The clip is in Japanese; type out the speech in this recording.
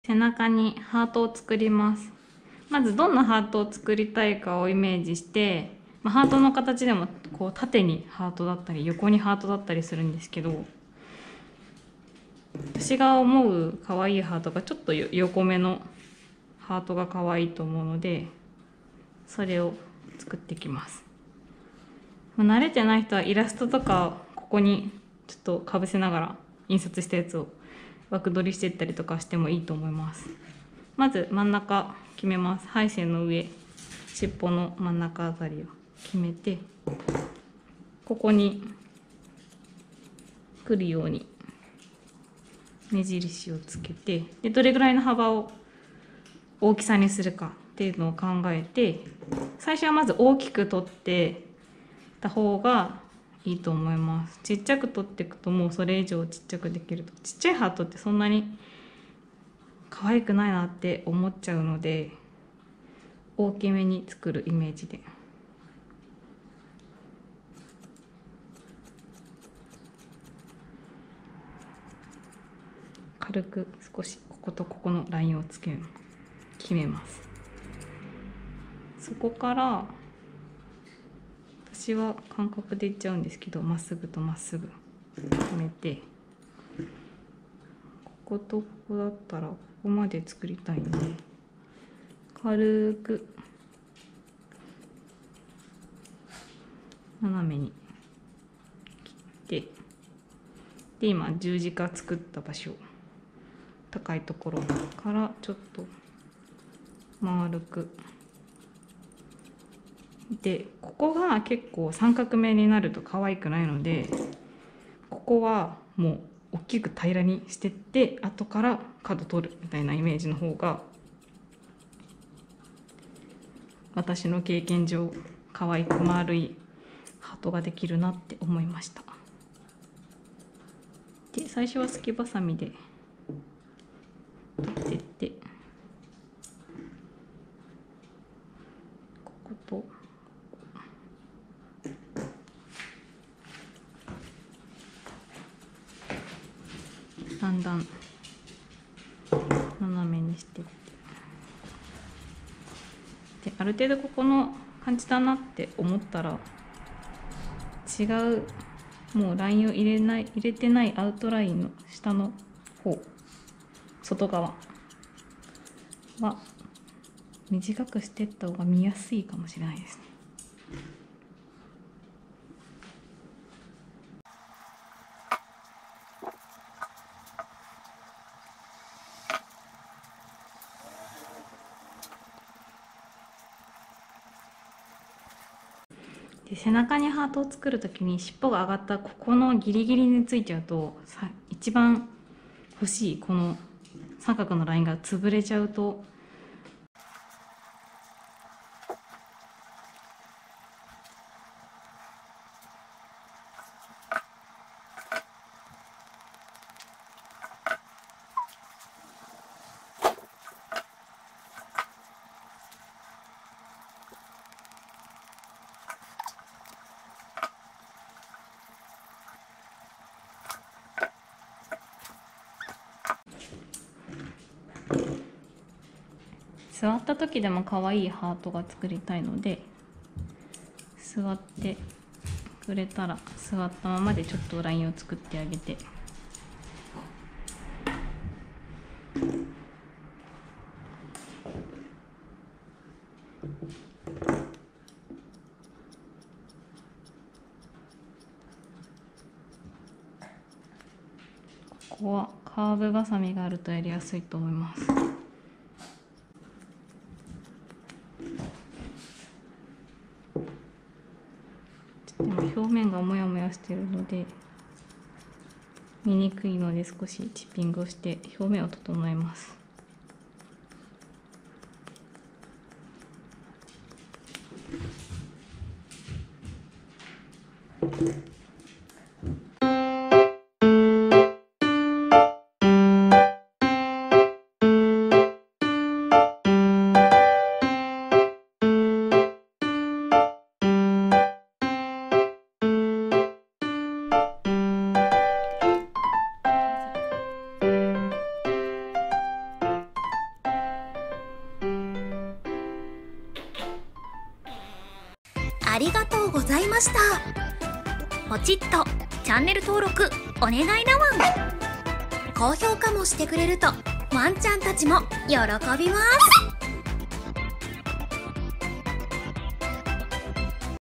背中にハートを作ります。まずどんなハートを作りたいかをイメージして、ハートの形でもこう縦にハートだったり横にハートだったりするんですけど、私が思う可愛いハートがちょっと横目のハートが可愛いと思うので、それを作っていきます。慣れてない人はイラストとかここにちょっとかぶせながら印刷したやつを枠取りしていったりとかしてもいいと思います。まず真ん中決めます。配線の上、尻尾の真ん中あたりを決めて、ここに来るように目印をつけて、でどれぐらいの幅を大きさにするかっていうのを考えて、最初はまず大きく取ってた方がいいと思います。ちっちゃく取っていくともうそれ以上ちっちゃくできると、ちっちゃいハートってそんなに可愛くないなって思っちゃうので、大きめに作るイメージで。軽く少しこことここのラインを決めます。そこから私は感覚でいっちゃうんですけど、まっすぐとまっすぐ決めて、こことここだったらここまで作りたいんで、軽く斜めに切って、で今十字架作った場所、高いところからちょっと丸く、でここが結構三角目になると可愛くないので、ここはもう大きく平らにしてって、後から角取るみたいなイメージの方が私の経験上可愛く丸いハートができるなって思いました。で最初はすきばさみで取ってって、こことだんだん斜めにしてって、である程度ここの感じだなって思ったら、違うもうラインを入れてないアウトラインの下の方、外側は短くしていった方が見やすいかもしれないですね。で背中にハートを作る時に尻尾が上がったここのギリギリについちゃうと、一番欲しいこの三角のラインが潰れちゃうと、座った時でも可愛いハートが作りたいので、座ってくれたら座ったままでちょっとラインを作ってあげて、ここはカーブバサミがあるとやりやすいと思います。表面がモヤモヤしているので見にくいので、少しチッピングをして表面を整えます。 ありがとうございました。ポチッとチャンネル登録お願いだワン。高評価もしてくれるとワンちゃんたちも喜びます。